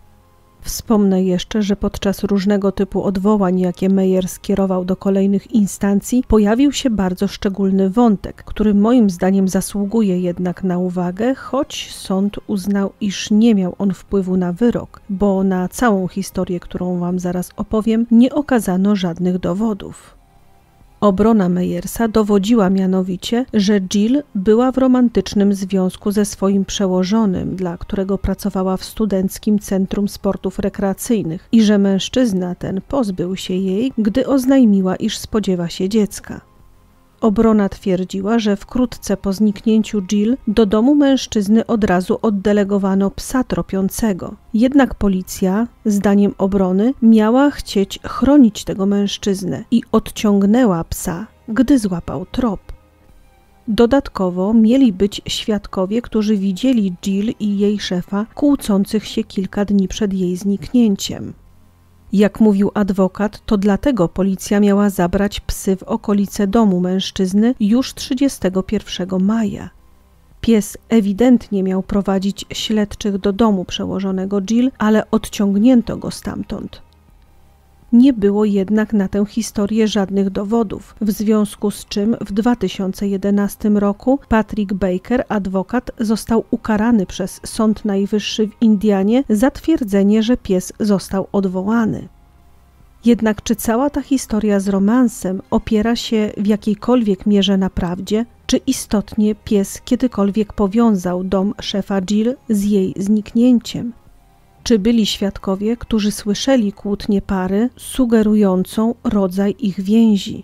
Wspomnę jeszcze, że podczas różnego typu odwołań, jakie Meyer skierował do kolejnych instancji, pojawił się bardzo szczególny wątek, który moim zdaniem zasługuje jednak na uwagę, choć sąd uznał, iż nie miał on wpływu na wyrok, bo na całą historię, którą wam zaraz opowiem, nie okazano żadnych dowodów. Obrona Meyersa dowodziła mianowicie, że Jill była w romantycznym związku ze swoim przełożonym, dla którego pracowała w Studenckim Centrum Sportów Rekreacyjnych i że mężczyzna ten pozbył się jej, gdy oznajmiła, iż spodziewa się dziecka. Obrona twierdziła, że wkrótce po zniknięciu Jill do domu mężczyzny od razu oddelegowano psa tropiącego. Jednak policja, zdaniem obrony, miała chcieć chronić tego mężczyznę i odciągnęła psa, gdy złapał trop. Dodatkowo mieli być świadkowie, którzy widzieli Jill i jej szefa kłócących się kilka dni przed jej zniknięciem. Jak mówił adwokat, to dlatego policja miała zabrać psy w okolice domu mężczyzny już trzydziestego pierwszego maja. Pies ewidentnie miał prowadzić śledczych do domu przełożonego Jill, ale odciągnięto go stamtąd. Nie było jednak na tę historię żadnych dowodów, w związku z czym w dwa tysiące jedenastym roku Patrick Baker, adwokat, został ukarany przez Sąd Najwyższy w Indianie za twierdzenie, że pies został odwołany. Jednak czy cała ta historia z romansem opiera się w jakiejkolwiek mierze na prawdzie, czy istotnie pies kiedykolwiek powiązał dom szefa Jill z jej zniknięciem? Czy byli świadkowie, którzy słyszeli kłótnię pary sugerującą rodzaj ich więzi?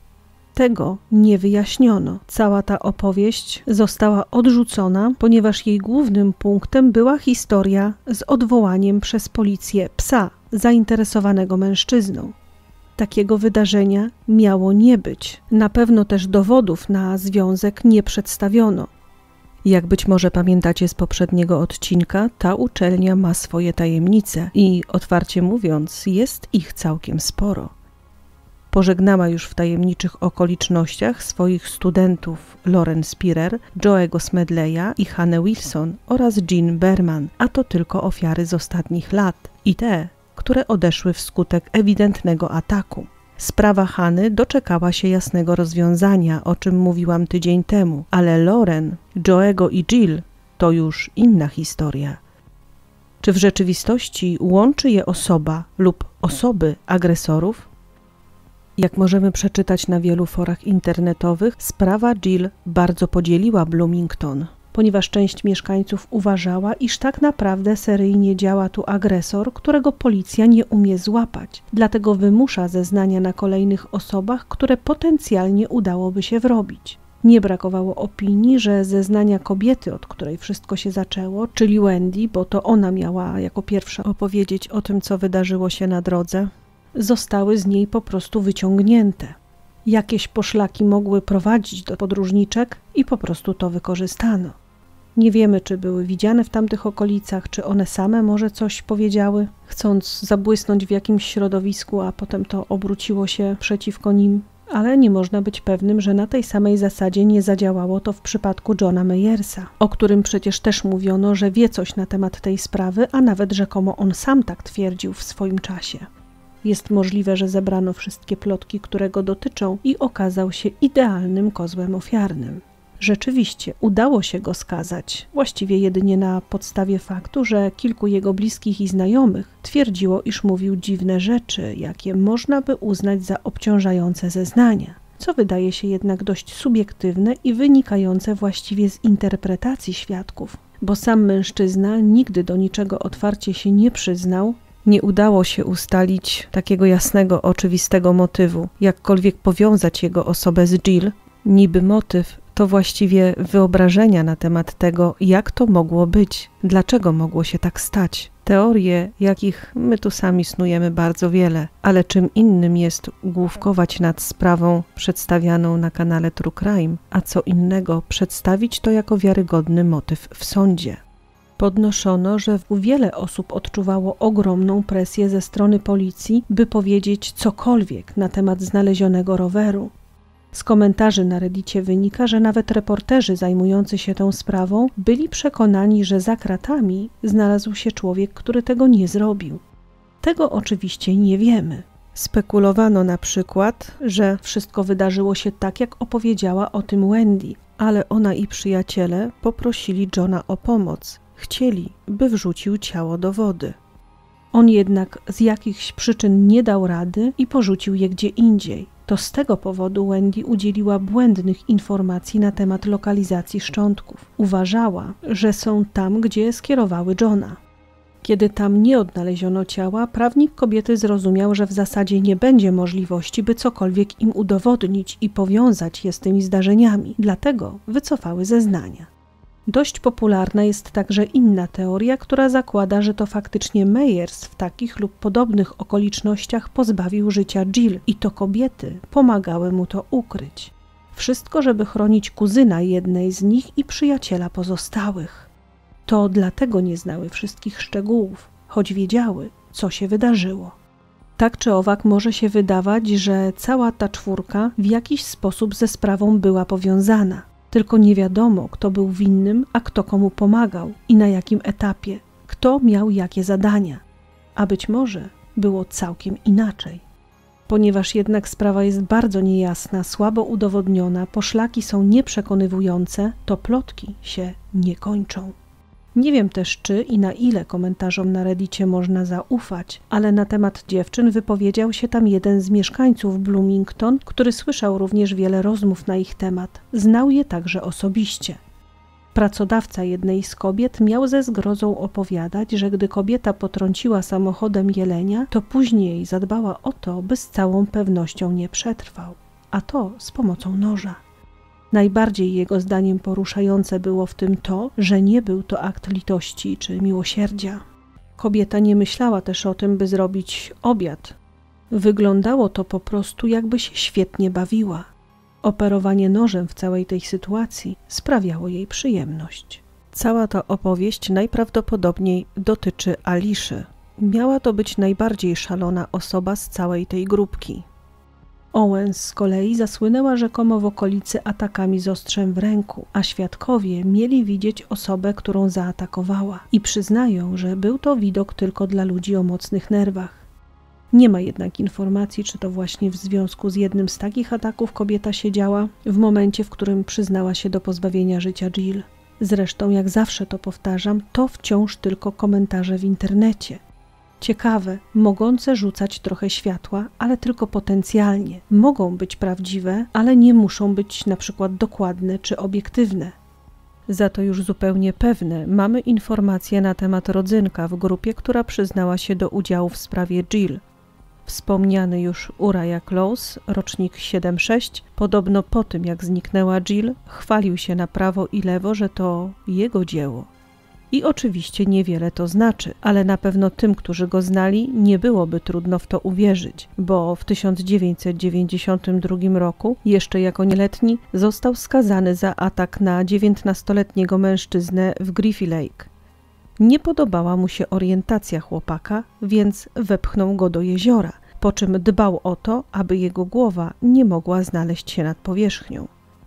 Tego nie wyjaśniono. Cała ta opowieść została odrzucona, ponieważ jej głównym punktem była historia z odwołaniem przez policję psa zainteresowanego mężczyzną. Takiego wydarzenia miało nie być. Na pewno też dowodów na związek nie przedstawiono. Jak być może pamiętacie z poprzedniego odcinka, ta uczelnia ma swoje tajemnice i, otwarcie mówiąc, jest ich całkiem sporo. Pożegnała już w tajemniczych okolicznościach swoich studentów Lauren Spirer, Joe'ego Smedleya i Hannę Wilson oraz Jean Berman, a to tylko ofiary z ostatnich lat i te, które odeszły wskutek ewidentnego ataku. Sprawa Hanny doczekała się jasnego rozwiązania, o czym mówiłam tydzień temu, ale Lauren, Joe'ego i Jill to już inna historia. Czy w rzeczywistości łączy je osoba lub osoby agresorów? Jak możemy przeczytać na wielu forach internetowych, sprawa Jill bardzo podzieliła Bloomington, ponieważ część mieszkańców uważała, iż tak naprawdę seryjnie działa tu agresor, którego policja nie umie złapać, dlatego wymusza zeznania na kolejnych osobach, które potencjalnie udałoby się wrobić. Nie brakowało opinii, że zeznania kobiety, od której wszystko się zaczęło, czyli Wendy, bo to ona miała jako pierwsza opowiedzieć o tym, co wydarzyło się na drodze, zostały z niej po prostu wyciągnięte. Jakieś poszlaki mogły prowadzić do podróżniczek i po prostu to wykorzystano. Nie wiemy, czy były widziane w tamtych okolicach, czy one same może coś powiedziały, chcąc zabłysnąć w jakimś środowisku, a potem to obróciło się przeciwko nim. Ale nie można być pewnym, że na tej samej zasadzie nie zadziałało to w przypadku Johna Meyersa, o którym przecież też mówiono, że wie coś na temat tej sprawy, a nawet rzekomo on sam tak twierdził w swoim czasie. Jest możliwe, że zebrano wszystkie plotki, które go dotyczą i okazał się idealnym kozłem ofiarnym. Rzeczywiście udało się go skazać, właściwie jedynie na podstawie faktu, że kilku jego bliskich i znajomych twierdziło, iż mówił dziwne rzeczy, jakie można by uznać za obciążające zeznania, co wydaje się jednak dość subiektywne i wynikające właściwie z interpretacji świadków, bo sam mężczyzna nigdy do niczego otwarcie się nie przyznał. Nie udało się ustalić takiego jasnego, oczywistego motywu, jakkolwiek powiązać jego osobę z Jill. Niby motyw to właściwie wyobrażenia na temat tego, jak to mogło być, dlaczego mogło się tak stać. Teorie, jakich my tu sami snujemy bardzo wiele, ale czym innym jest główkować nad sprawą przedstawianą na kanale True Crime, a co innego przedstawić to jako wiarygodny motyw w sądzie. Podnoszono, że wiele osób odczuwało ogromną presję ze strony policji, by powiedzieć cokolwiek na temat znalezionego roweru. Z komentarzy na Reddicie wynika, że nawet reporterzy zajmujący się tą sprawą byli przekonani, że za kratami znalazł się człowiek, który tego nie zrobił. Tego oczywiście nie wiemy. Spekulowano na przykład, że wszystko wydarzyło się tak, jak opowiedziała o tym Wendy, ale ona i przyjaciele poprosili Johna o pomoc. Chcieli, by wrzucił ciało do wody. On jednak z jakichś przyczyn nie dał rady i porzucił je gdzie indziej. To z tego powodu Wendy udzieliła błędnych informacji na temat lokalizacji szczątków. Uważała, że są tam, gdzie skierowały Johna. Kiedy tam nie odnaleziono ciała, prawnik kobiety zrozumiał, że w zasadzie nie będzie możliwości, by cokolwiek im udowodnić i powiązać je z tymi zdarzeniami, dlatego wycofały zeznania. Dość popularna jest także inna teoria, która zakłada, że to faktycznie Meyers w takich lub podobnych okolicznościach pozbawił życia Jill i to kobiety pomagały mu to ukryć. Wszystko, żeby chronić kuzyna jednej z nich i przyjaciela pozostałych. To dlatego nie znały wszystkich szczegółów, choć wiedziały, co się wydarzyło. Tak czy owak może się wydawać, że cała ta czwórka w jakiś sposób ze sprawą była powiązana. Tylko nie wiadomo, kto był winnym, a kto komu pomagał i na jakim etapie, kto miał jakie zadania. A być może było całkiem inaczej. Ponieważ jednak sprawa jest bardzo niejasna, słabo udowodniona, poszlaki są nieprzekonywujące, to plotki się nie kończą. Nie wiem też, czy i na ile komentarzom na Reddicie można zaufać, ale na temat dziewczyn wypowiedział się tam jeden z mieszkańców Bloomington, który słyszał również wiele rozmów na ich temat. Znał je także osobiście. Pracodawca jednej z kobiet miał ze zgrozą opowiadać, że gdy kobieta potrąciła samochodem jelenia, to później zadbała o to, by z całą pewnością nie przetrwał, a to z pomocą noża. Najbardziej jego zdaniem poruszające było w tym to, że nie był to akt litości czy miłosierdzia. Kobieta nie myślała też o tym, by zrobić obiad. Wyglądało to po prostu, jakby się świetnie bawiła. Operowanie nożem w całej tej sytuacji sprawiało jej przyjemność. Cała ta opowieść najprawdopodobniej dotyczy Aliszy. Miała to być najbardziej szalona osoba z całej tej grupki. Owens z kolei zasłynęła rzekomo w okolicy atakami z ostrzem w ręku, a świadkowie mieli widzieć osobę, którą zaatakowała i przyznają, że był to widok tylko dla ludzi o mocnych nerwach. Nie ma jednak informacji, czy to właśnie w związku z jednym z takich ataków kobieta siedziała w momencie, w którym przyznała się do pozbawienia życia Jill. Zresztą, jak zawsze to powtarzam, to wciąż tylko komentarze w internecie. Ciekawe, mogące rzucać trochę światła, ale tylko potencjalnie. Mogą być prawdziwe, ale nie muszą być na przykład dokładne czy obiektywne. Za to już zupełnie pewne mamy informacje na temat rodzynka w grupie, która przyznała się do udziału w sprawie Jill. Wspomniany już Uriah Close, rocznik siedem sześć, podobno po tym jak zniknęła Jill, chwalił się na prawo i lewo, że to jego dzieło. I oczywiście niewiele to znaczy, ale na pewno tym, którzy go znali, nie byłoby trudno w to uwierzyć, bo w tysiąc dziewięćset dziewięćdziesiątym drugim roku, jeszcze jako nieletni, został skazany za atak na dziewiętnastoletniego mężczyznę w Griffey Lake. Nie podobała mu się orientacja chłopaka, więc wepchnął go do jeziora, po czym dbał o to, aby jego głowa nie mogła znaleźć się nad powierzchnią.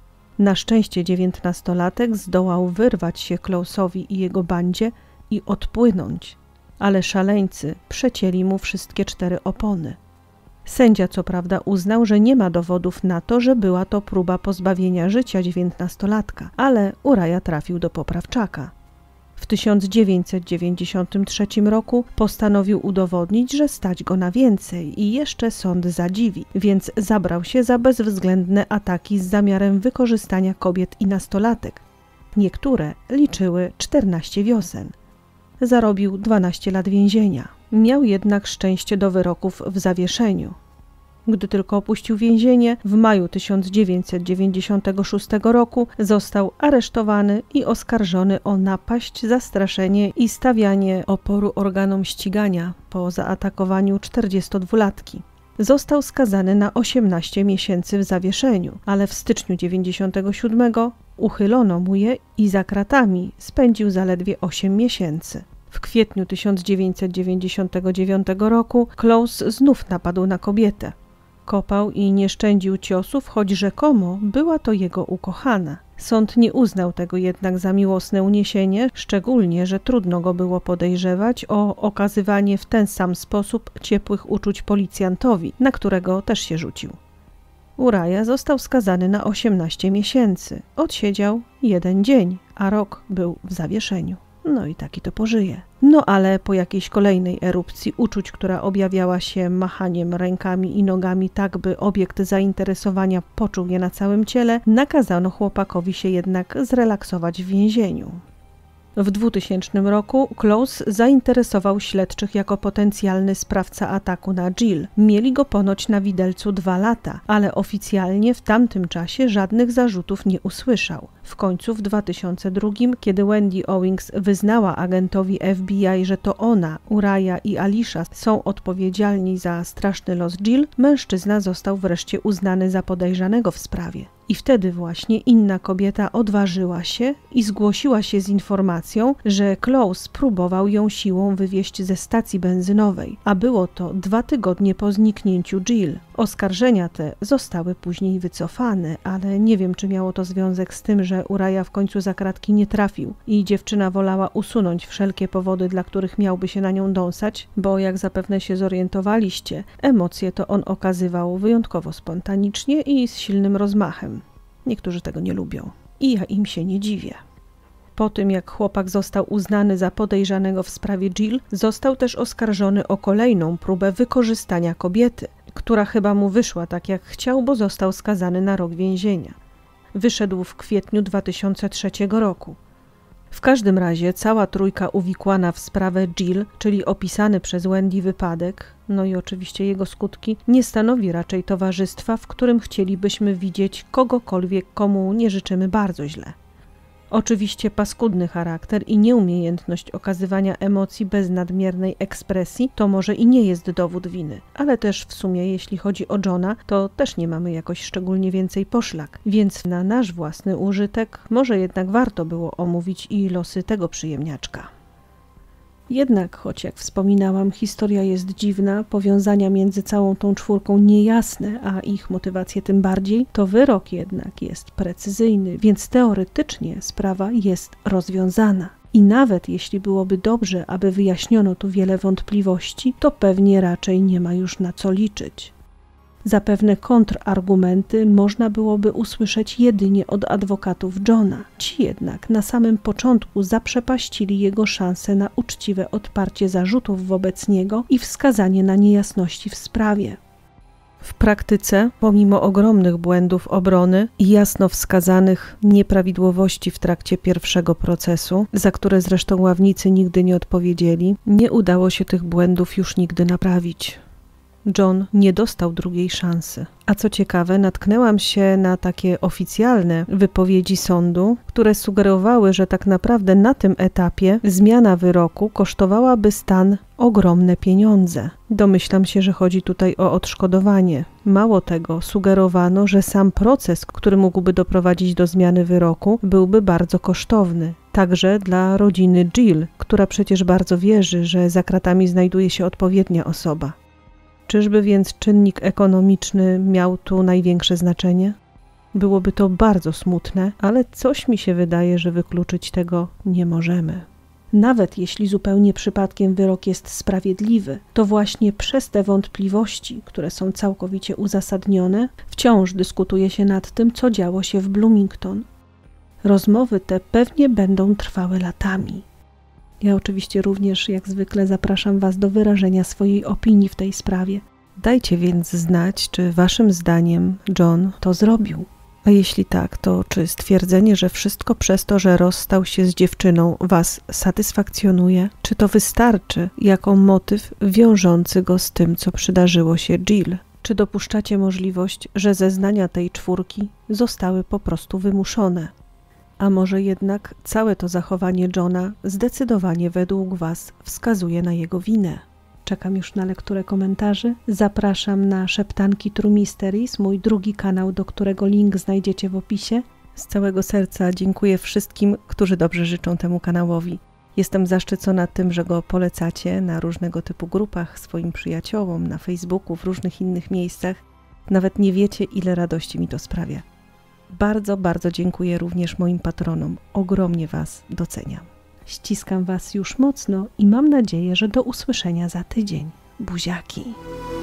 Na szczęście dziewiętnastolatek zdołał wyrwać się Close'owi i jego bandzie i odpłynąć, ale szaleńcy przecięli mu wszystkie cztery opony. Sędzia co prawda uznał, że nie ma dowodów na to, że była to próba pozbawienia życia dziewiętnastolatka, ale Uriah trafił do poprawczaka. W tysiąc dziewięćset dziewięćdziesiątym trzecim roku postanowił udowodnić, że stać go na więcej i jeszcze sąd zadziwi, więc zabrał się za bezwzględne ataki z zamiarem wykorzystania kobiet i nastolatek. Niektóre liczyły czternaście wiosen. Zarobił dwanaście lat więzienia. Miał jednak szczęście do wyroków w zawieszeniu. Gdy tylko opuścił więzienie, w maju tysiąc dziewięćset dziewięćdziesiątego szóstego roku został aresztowany i oskarżony o napaść, zastraszenie i stawianie oporu organom ścigania po zaatakowaniu czterdziestodwulatki. Został skazany na osiemnaście miesięcy w zawieszeniu, ale w styczniu dziewięćdziesiątego siódmego uchylono mu je i za kratami spędził zaledwie osiem miesięcy. W kwietniu tysiąc dziewięćset dziewięćdziesiątego dziewiątego roku Close znów napadł na kobietę. Kopał i nie szczędził ciosów, choć rzekomo była to jego ukochana. Sąd nie uznał tego jednak za miłosne uniesienie, szczególnie, że trudno go było podejrzewać o okazywanie w ten sam sposób ciepłych uczuć policjantowi, na którego też się rzucił. Uriah został skazany na osiemnaście miesięcy. Odsiedział jeden dzień, a rok był w zawieszeniu. No i taki to pożyje. No ale po jakiejś kolejnej erupcji uczuć, która objawiała się machaniem rękami i nogami tak, by obiekt zainteresowania poczuł je na całym ciele, nakazano chłopakowi się jednak zrelaksować w więzieniu. W dwutysięcznym roku Close zainteresował śledczych jako potencjalny sprawca ataku na Jill. Mieli go ponoć na widelcu dwa lata, ale oficjalnie w tamtym czasie żadnych zarzutów nie usłyszał. W końcu w dwa tysiące drugim, kiedy Wendy Owings wyznała agentowi F B I, że to ona, Uriah i Alicia są odpowiedzialni za straszny los Jill, mężczyzna został wreszcie uznany za podejrzanego w sprawie. I wtedy właśnie inna kobieta odważyła się i zgłosiła się z informacją, że Close próbował ją siłą wywieźć ze stacji benzynowej, a było to dwa tygodnie po zniknięciu Jill. Oskarżenia te zostały później wycofane, ale nie wiem, czy miało to związek z tym, że Uriah w końcu za kratki nie trafił i dziewczyna wolała usunąć wszelkie powody, dla których miałby się na nią dąsać, bo jak zapewne się zorientowaliście, emocje to on okazywał wyjątkowo spontanicznie i z silnym rozmachem. Niektórzy tego nie lubią i ja im się nie dziwię. Po tym, jak chłopak został uznany za podejrzanego w sprawie Jill, został też oskarżony o kolejną próbę wykorzystania kobiety, która chyba mu wyszła tak jak chciał, bo został skazany na rok więzienia. Wyszedł w kwietniu dwa tysiące trzeciego roku. W każdym razie cała trójka uwikłana w sprawę Jill, czyli opisany przez Wendy wypadek, no i oczywiście jego skutki, nie stanowi raczej towarzystwa, w którym chcielibyśmy widzieć kogokolwiek, komu nie życzymy bardzo źle. Oczywiście paskudny charakter i nieumiejętność okazywania emocji bez nadmiernej ekspresji to może i nie jest dowód winy, ale też w sumie jeśli chodzi o Johna, to też nie mamy jakoś szczególnie więcej poszlak, więc na nasz własny użytek może jednak warto było omówić i losy tego przyjemniaczka. Jednak, choć jak wspominałam, historia jest dziwna, powiązania między całą tą czwórką niejasne, a ich motywacje tym bardziej, to wyrok jednak jest precyzyjny, więc teoretycznie sprawa jest rozwiązana. I nawet jeśli byłoby dobrze, aby wyjaśniono tu wiele wątpliwości, to pewnie raczej nie ma już na co liczyć. Zapewne kontrargumenty można byłoby usłyszeć jedynie od adwokatów Johna. Ci jednak na samym początku zaprzepaścili jego szansę na uczciwe odparcie zarzutów wobec niego i wskazanie na niejasności w sprawie. W praktyce, pomimo ogromnych błędów obrony i jasno wskazanych nieprawidłowości w trakcie pierwszego procesu, za które zresztą ławnicy nigdy nie odpowiedzieli, nie udało się tych błędów już nigdy naprawić. John nie dostał drugiej szansy. A co ciekawe, natknęłam się na takie oficjalne wypowiedzi sądu, które sugerowały, że tak naprawdę na tym etapie zmiana wyroku kosztowałaby stan ogromne pieniądze. Domyślam się, że chodzi tutaj o odszkodowanie. Mało tego, sugerowano, że sam proces, który mógłby doprowadzić do zmiany wyroku, byłby bardzo kosztowny. Także dla rodziny Jill, która przecież bardzo wierzy, że za kratami znajduje się odpowiednia osoba. Czyżby więc czynnik ekonomiczny miał tu największe znaczenie? Byłoby to bardzo smutne, ale coś mi się wydaje, że wykluczyć tego nie możemy. Nawet jeśli zupełnie przypadkiem wyrok jest sprawiedliwy, to właśnie przez te wątpliwości, które są całkowicie uzasadnione, wciąż dyskutuje się nad tym, co działo się w Bloomington. Rozmowy te pewnie będą trwały latami. Ja oczywiście również, jak zwykle, zapraszam Was do wyrażenia swojej opinii w tej sprawie. Dajcie więc znać, czy Waszym zdaniem John to zrobił. A jeśli tak, to czy stwierdzenie, że wszystko przez to, że rozstał się z dziewczyną, Was satysfakcjonuje? Czy to wystarczy jako motyw wiążący go z tym, co przydarzyło się Jill? Czy dopuszczacie możliwość, że zeznania tej czwórki zostały po prostu wymuszone? A może jednak całe to zachowanie Johna zdecydowanie według Was wskazuje na jego winę? Czekam już na lekturę komentarzy. Zapraszam na Szeptanki True Mysteries, mój drugi kanał, do którego link znajdziecie w opisie. Z całego serca dziękuję wszystkim, którzy dobrze życzą temu kanałowi. Jestem zaszczycona tym, że go polecacie na różnego typu grupach swoim przyjaciołom, na Facebooku, w różnych innych miejscach. Nawet nie wiecie, ile radości mi to sprawia. Bardzo, bardzo dziękuję również moim patronom. Ogromnie Was doceniam. Ściskam Was już mocno i mam nadzieję, że do usłyszenia za tydzień. Buziaki!